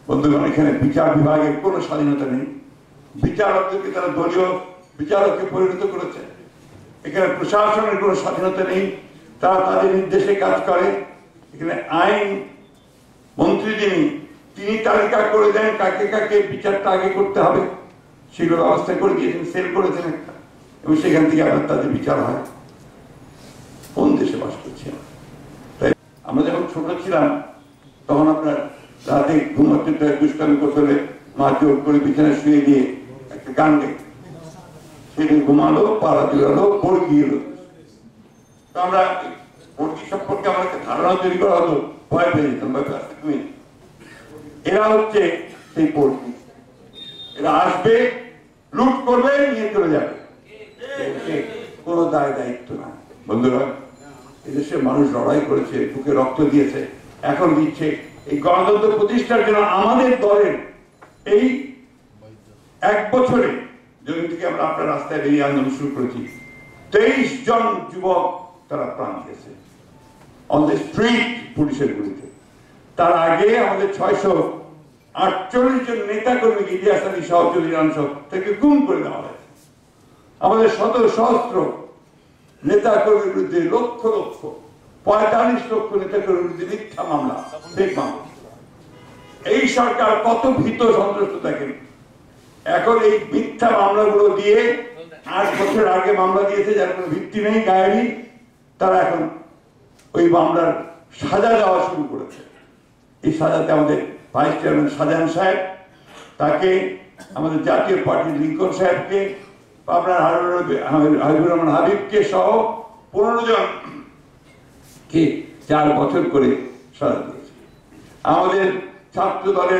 বন্ধুগণ, এখানে বিচার বিভাগের কোনো স্বাধীনতা নেই। বিচারকদেরকে তারা দলীয় বিচারককে পরিণত করেছে। এখানে প্রশাসনের কোনো স্বাধীনতা নেই, তারা তাদের নির্দেশে কাজ করে। এখানে আইন মন্ত্রী তিনি তালিকা করে দেন কাকে কাকে বিচারটা আগে করতে হবে, সেগুলো ব্যবস্থা করে দিয়েছেন, সেল করেছেন একটা, এবং সেখান থেকে আবার তাদের বিচার হয়। কোন দেশে বাস করছি? তাই আমরা যখন ছোট ছিলাম তখন আপনার রাতে ঘুমাতে দুষ্টামি করতে হলে মা জোর করে বিছানায় শুয়ে দিয়ে একটা গান গাই, সেদিন ঘুমালো, পাড়া দিলালো, বর্গি এলো। তো আমরা বর্গি সম্পর্কে আমার একটা ধারণা তৈরি করা হতো, ভয় পেয়ে যেতাম। তুমি এরা হচ্ছে সেই বর্গি, এরা আসবে, লুট করবে, নিয়ে চলে যাবে, কোনো দায় দায়িত্ব না। বন্ধুরা, এদেশের মানুষ লড়াই করেছে, বুকে রক্ত দিয়েছে, এখন দিচ্ছে। এই গণতন্ত্র প্রতিষ্ঠার জন্য আমাদের দলের এই 1 বছরে যেদিন থেকে আমরা আপনার রাস্তায় বেরিয়ে আন্দোলন শুরু করেছি, 23 জন যুবক তারা প্রাণ দিয়েছে অন দ্য স্ট্রিট পুলিশের গুলিতে। তার আগে আমাদের 648 জন নেতা কর্মীকে ইলিয়াস আলী সহযোগী অংশ থেকে গুম করে দেওয়া হয়েছে। আমাদের শত সহস্র নেতা কর্মীর বিরুদ্ধে লক্ষ লক্ষ 45 লক্ষ নেতা কর্মীর বিরুদ্ধে মিথ্যা মামলা, ফেক মামলা। এই সরকার কত ভীত সন্ত্রস্ত দেখেন। এখন এই মিথ্যা মামলাগুলো দিয়ে 8 বছর আগে মামলা দিয়েছে যার কোনো ভিত্তি নেই, গায়েবী, তারা এখন ওই মামলার সাজা দেওয়া শুরু করেছে। এই সাজাতে আমাদের ভাইস চেয়ারম্যান শাহজাহান সাহেব, তাকে আমাদের জাতীয় পার্টির লিঙ্কন সাহেবকে, আপনার হাবিবুর রহমান হাবিবকে সহ 15 জনকে 4 বছর করে সাজা দিয়েছে। আমাদের ছাত্র দলের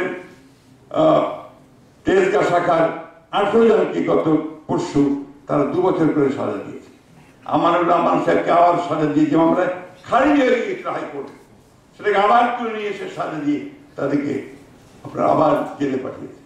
তেজগাঁ শাখার 18 জনকে গত পরশু তারা 2 বছর করে সাজা দিয়েছে। আমানুল্লাহ রহমান সাহেবকে আবার সাজা দিয়েছে, আমরা খারিজ হয়ে গিয়েছিল হাইকোর্টে, সেটাকে আবার তুলে নিয়ে এসে সাজা দিয়ে তাদেরকে আপনারা আবার জেলে পাঠিয়েছে।